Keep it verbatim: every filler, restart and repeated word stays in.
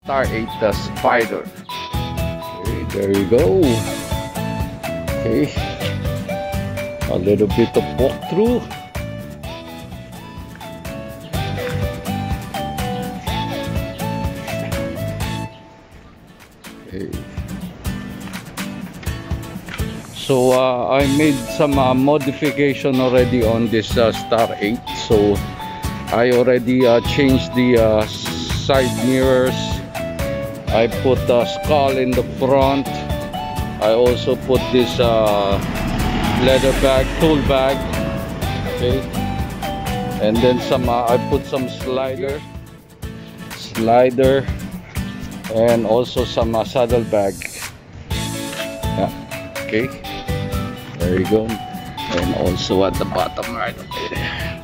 Star eight Spider. Okay, there you go. Okay, a little bit of walkthrough. Okay. So uh, I made some uh, modification already on this uh, Star eight. So I already uh, changed the uh, side mirrors. I put a skull in the front. I also put this uh, leather bag, tool bag. Okay, and then some. Uh, I put some slider, slider, and also some uh, saddle bag. Yeah. Okay. There you go. And also at the bottom right. Okay.